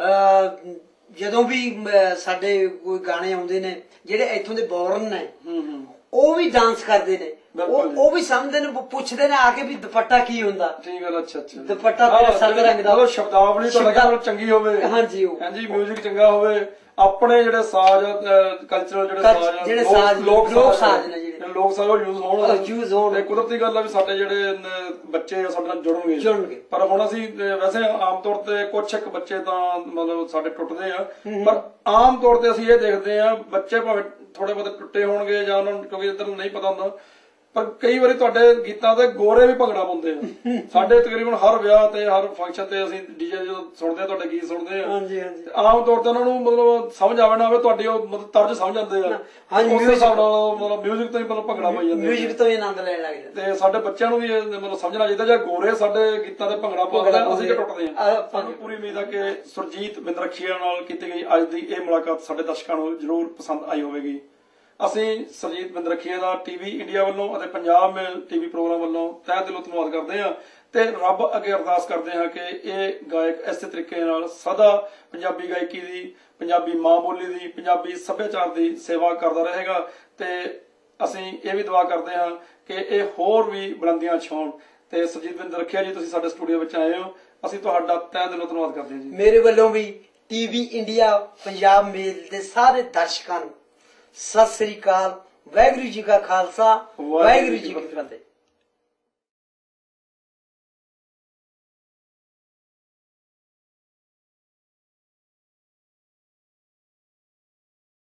ਜਦੋਂ ਵੀ ਸਾਡੇ ਕੋਈ ਗਾਣੇ ਆਉਂਦੇ ਨੇ ਜਿਹੜੇ ਇੱਥੋਂ ਦੇ ਬੋਰਨ ਨੇ ਉਹ ਵੀ ਡਾਂਸ ਕਰਦੇ ਨੇ, ਉਹ ਵੀ ਸਮਝਦੇ ਨੇ, ਪੁੱਛਦੇ ਨੇ ਆ ਕੇ ਵੀ ਦੁਪੱਟਾ ਕੀ ਹੁੰਦਾ। ਠੀਕ ਹੈ। ਅੱਛਾ ਅੱਛਾ। ਦੁਪੱਟਾ ਤੇਰਾ ਸਲਵ ਰੰਗ ਦਾ, ਸ਼ਬਦਾਵਲੀ ਤੁਹਾਡਾ ਚੰਗੀ ਹੋਵੇ। ਹਾਂਜੀ ਹਾਂਜੀ, ਮਿਊਜ਼ਿਕ ਚੰਗਾ ਹੋਵੇ, ਆਪਣੇ ਜਿਹੜੇ ਸਾਜ਼ ਕਲਚਰਲ ਜਿਹੜੇ ਸਾਜ਼ ਜਿਹੜੇ ਸਾਜ਼ ਲੋਕ ਲੋਕ ਸਾਜ਼ ਨੇ ਜਿਹੜੇ ਲੋਕ ਸਾਜ਼ ਉਹ ਯੂਜ਼ ਹੋਣ ਯੂਜ਼ ਹੋਣ ਤੇ ਕੁਦਰਤੀ ਗੱਲ ਆ ਵੀ ਸਾਡੇ ਜਿਹੜੇ ਬੱਚੇ ਆ ਸਾਡੇ ਨਾਲ ਜੁੜਨਗੇ ਜੁੜਨਗੇ ਪਰ ਹੁਣ ਅਸੀਂ ਵੈਸੇ ਆਮ ਤੌਰ ਤੇ ਕੁਛ ਇੱਕ ਬੱਚੇ ਤਾਂ ਮਤਲਬ ਸਾਡੇ ਟੁੱਟਦੇ ਆ, ਪਰ ਆਮ ਤੌਰ ਤੇ ਅਸੀਂ ਇਹ ਦੇਖਦੇ ਆ ਬੱਚੇ ਭਾਵੇਂ ਥੋੜੇ ਬਹੁਤੇ ਟੁੱਟੇ ਹੋਣਗੇ ਜਾਂ ਉਹਨਾਂ ਨੂੰ ਕਿਉਂਕਿ ਇੱਧਰ ਨਹੀਂ ਪਤਾ ਹੁੰਦਾ, ਪਰ ਕਈ ਵਾਰੀ ਤੁਹਾਡੇ ਗੀਤਾਂ ਤੇ ਗੋਰੇ ਵੀ ਭੰਗੜਾ ਪਾਉਂਦੇ ਆ। ਸਾਡੇ ਤਕਰੀਬਨ ਹਰ ਵਿਆਹ ਤੇ ਹਰ ਫੰਕਸ਼ਨ ਤੇ ਅਸੀਂ ਡੀਜੇ ਜਦੋਂ ਸੁਣਦੇ ਆ ਤੁਹਾਡੇ ਗੀਤ ਸੁਣਦੇ ਆ, ਆਮ ਤੌਰ ਤੇ ਉਹਨਾਂ ਨੂੰ ਮਤਲਬ ਸਮਝ ਆਵੇ ਨਾ ਆਵੇ ਤੁਹਾਡੀ ਉਹ ਮਤਲਬ ਤਰਜ ਸਮਝ ਆਉਂਦੇ ਆ, ਉਸ ਹਿਸਾਬ ਨਾਲ ਮਤਲਬ ਮਿਊਜ਼ਿਕ ਤੋਂ ਹੀ ਮਤਲਬ ਭੰਗੜਾ ਪਾਈ ਜਾਂਦੇ, ਮਿਊਜ਼ਿਕ ਤੋਂ ਹੀ ਆਨੰਦ ਲੈਣ ਲੱਗ ਜਾਂਦੇ। ਤੇ ਸਾਡੇ ਬੱਚਿਆਂ ਨੂੰ ਵੀ ਮਤਲਬ ਸਮਝਣਾ ਚਾਹੀਦਾ ਜੇ ਗੋਰੇ ਸਾਡੇ ਗੀਤਾਂ ਤੇ ਭੰਗੜਾ ਪਾਉਂਦੇ ਅਸੀਂ ਕਿ ਟੁੱਟਦੇ ਆ। ਸਾਨੂੰ ਪੂਰੀ ਉਮੀਦ ਆ ਕਿ ਸੁਰਜੀਤ ਬਿੰਦਰਖੀਆ ਨਾਲ ਕੀਤੀ ਗਈ ਅੱਜ ਦੀ ਇਹ ਮੁਲਾਕਾਤ ਸਾਡੇ ਦਰਸ਼ਕਾਂ ਨੂੰ ਜ਼ਰੂਰ ਪਸੰਦ ਆਈ ਹੋਵੇਗੀ। ਅਸੀਂ ਸਰਜੀਤ ਬਿੰਦਰਖੀਆ ਦਾ ਟੀਵੀ ਇੰਡੀਆ ਵੱਲੋਂ ਅਤੇ ਪੰਜਾਬ ਮੇਲ ਟੀਵੀ ਪ੍ਰੋਗਰਾਮ ਵੱਲੋਂ ਤਹਿ ਦਿਲੋਂ ਧੰਨਵਾਦ ਕਰਦੇ ਹਾਂ ਤੇ ਰੱਬ ਅੱਗੇ ਅਰਦਾਸ ਕਰਦੇ ਹਾਂ ਕਿ ਇਹ ਗਾਇਕ ਇਸੇ ਤਰੀਕੇ ਨਾਲ ਸਦਾ ਪੰਜਾਬੀ ਗਾਇਕੀ ਦੀ, ਪੰਜਾਬੀ ਮਾਂ ਬੋਲੀ ਦੀ, ਪੰਜਾਬੀ ਸੱਭਿਆਚਾਰ ਦੀ ਸੇਵਾ ਕਰਦਾ ਰਹੇਗਾ ਤੇ ਅਸੀਂ ਇਹ ਵੀ ਦੁਆ ਕਰਦੇ ਹਾਂ ਕਿ ਇਹ ਹੋਰ ਵੀ ਬੁਲੰਦੀਆਂ ਛੂਹਣ। ਤੇ ਸਰਜੀਤ ਬਿੰਦਰਖੀਆ ਜੀ, ਤੁਸੀਂ ਸਾਡੇ ਸਟੂਡੀਓ ਵਿੱਚ ਆਏ ਹੋ, ਅਸੀਂ ਤੁਹਾਡਾ ਤਹਿ ਦਿਲੋਂ ਧੰਨਵਾਦ ਕਰਦੇ ਹਾਂ ਜੀ। ਮੇਰੇ ਵੱਲੋਂ ਵੀ ਟੀਵੀ ਇੰਡੀਆ ਪੰਜਾਬ ਮੇਲ ਦੇ ਸਾਰੇ ਦਰਸ਼ਕਾਂ ਨੂੰ ਸਤਿ ਸ੍ਰੀ ਅਕਾਲ। ਵਾਹਿਗੁਰੂ ਜੀ ਕਾ ਖਾਲਸਾ, ਵਾਹਿਗੁਰੂ ਜੀ ਕੀ ਫਤਿਹ।